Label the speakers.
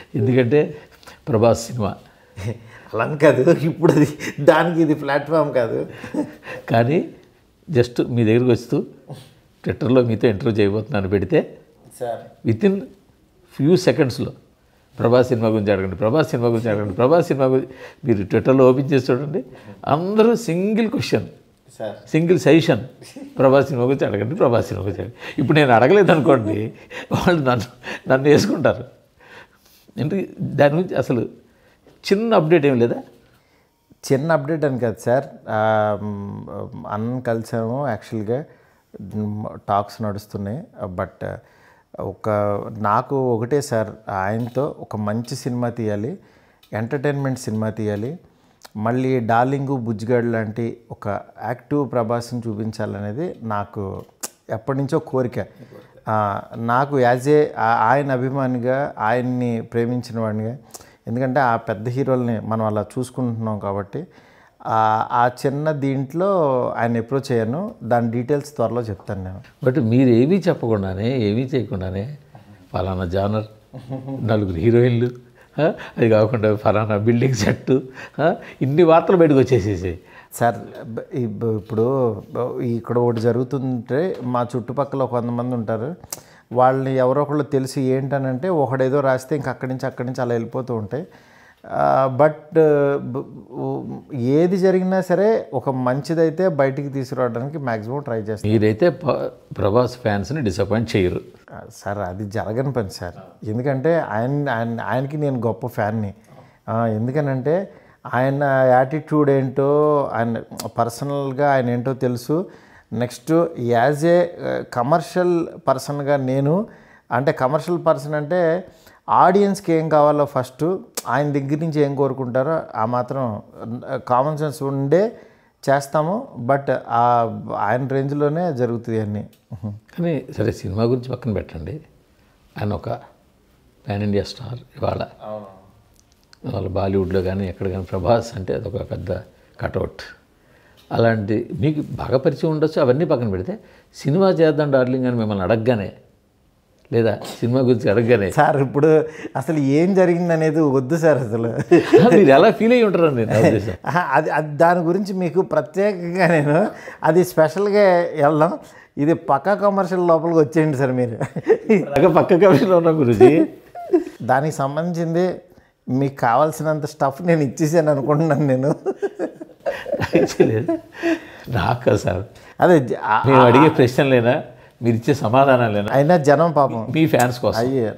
Speaker 1: ఎందుకంటే ప్రభాస్ సినిమా
Speaker 2: అలా కాదు, ఇప్పుడు అది దానికి ఇది ప్లాట్ఫామ్ కాదు.
Speaker 1: కానీ జస్ట్ మీ దగ్గరికి వస్తూ ట్విట్టర్లో మీతో ఇంటర్వ్యూ చేయబోతున్నాను పెడితే
Speaker 2: సార్
Speaker 1: వితిన్ ఫ్యూ సెకండ్స్లో ప్రభాస్ సినిమా గురించి అడగండి, ప్రభాస్ సినిమా గురించి అడగండి, ప్రభాస్ సినిమా గురించి మీరు ట్విట్టర్లో ఓపెన్ చేసి చూడండి, అందరూ single question,
Speaker 2: sir
Speaker 1: single suggestion, Prabhas cinema గురించి అడగండి, ప్రభాస్ సినిమా గురించి అడగండి. ఇప్పుడు నేను అడగలేదు అనుకోండి, వాళ్ళు నన్ను వేసుకుంటారు. ఎందుకు దాని గురించి అసలు చిన్న అప్డేట్ ఏం లేదా?
Speaker 2: చిన్న అప్డేట్ అని కాదు సార్, అన్న కలిసాము, యాక్చువల్గా టాక్స్ నడుస్తున్నాయి. బట్ నాకు ఒకటే సార్, ఆయనతో ఒక మంచి సినిమా తీయాలి, ఎంటర్టైన్మెంట్ సినిమా తీయాలి, మళ్ళీ డార్లింగు బుజ్జిగాడు లాంటి ఒక యాక్టివ్ ప్రభాస్ని చూపించాలనేది నాకు ఎప్పటి నుంచో కోరిక. నాకు యాజ్ ఏ ఆయన అభిమానిగా, ఆయన్ని ప్రేమించిన వాడిగా, ఎందుకంటే ఆ పెద్ద హీరోల్ని మనం అలా చూసుకుంటున్నాం కాబట్టి ఆ చిన్న దీంట్లో ఆయన అప్రోచ్ అయ్యాను. దాని డీటెయిల్స్ త్వరలో చెప్తాను నేను.
Speaker 1: బట్ మీరు ఏమీ చెప్పకుండానే, ఏమీ చేయకుండానే ఫలానా జానర్, నలుగురు హీరోయిన్లు, అది కాకుండా ఫలానా బిల్డింగ్ సెట్టు, ఇన్ని వార్తలు బయటకు వచ్చేసేసి
Speaker 2: సార్. ఇప్పుడు ఇక్కడ ఒకటి జరుగుతుంటే మా చుట్టుపక్కల కొంతమంది ఉంటారు, వాళ్ళని ఎవరో ఒకళ్ళు తెలిసి ఏంటనంటే ఒకడేదో రాస్తే ఇంక అక్కడి నుంచి అలా వెళ్ళిపోతూ ఉంటాయి. బట్ ఏది జరిగినా సరే ఒక మంచిదైతే బయటికి తీసుకురావడానికి మ్యాక్సిమం ట్రై చేస్తాను.
Speaker 1: మీరైతే ప్రభాస్ ఫ్యాన్స్ని డిసప్పాయింట్ చేయరు
Speaker 2: సార్, అది జరగని పని సార్. ఎందుకంటే ఆయనకి నేను గొప్ప ఫ్యాన్ని. ఎందుకనంటే ఆయన యాటిట్యూడ్ ఏంటో, ఆయన పర్సనల్గా ఆయన ఏంటో తెలుసు. నెక్స్ట్ యాజ్ ఏ కమర్షియల్ పర్సన్గా నేను, అంటే కమర్షియల్ పర్సన్ అంటే ఆడియన్స్కి ఏం కావాలో ఫస్ట్ ఆయన దగ్గర నుంచి ఏం కోరుకుంటారో ఆ మాత్రం కామన్ సెన్స్ ఉండే చేస్తాము. బట్ ఆయన రేంజ్లోనే జరుగుతుంది అన్నీ.
Speaker 1: కానీ సరే, సినిమా గురించి పక్కన పెట్టండి, ఆయన ఒక పాన్ ఇండియా స్టార్. ఇవాళ బాలీవుడ్లో కానీ ఎక్కడ కానీ ప్రభాస్ అంటే అదొక పెద్ద కటౌట్. అలాంటి మీకు బాగా పరిచయం ఉండొచ్చు, అవన్నీ పక్కన పెడితే సినిమా చేద్దాం డార్లింగ్ అని మిమ్మల్ని అడగగానే, లేదా సినిమా గురించి అడగగానే
Speaker 2: సార్ ఇప్పుడు అసలు ఏం జరిగిందనేది వద్దు సార్. అసలు
Speaker 1: మీరు ఎలా ఫీల్ అయ్యి ఉంటారండి?
Speaker 2: అది దాని గురించి మీకు ప్రత్యేకంగా నేను అది స్పెషల్గా వెళ్దాం. ఇది పక్కా కమర్షియల్ లోపలికి వచ్చేయండి సార్. మీరు
Speaker 1: పక్క కమర్షియల్ ఉన్న గురించి
Speaker 2: దానికి సంబంధించింది మీకు కావాల్సినంత స్టఫ్ నేను ఇచ్చేసాను అనుకుంటున్నాను నేను.
Speaker 1: నాకు సార్
Speaker 2: అదే
Speaker 1: మేము అడిగే ప్రశ్నలేనా, మీరు ఇచ్చే సమాధానాలేనా?
Speaker 2: అయినా జనం పాపం
Speaker 1: మీ ఫ్యాన్స్ కోసం
Speaker 2: అయ్యే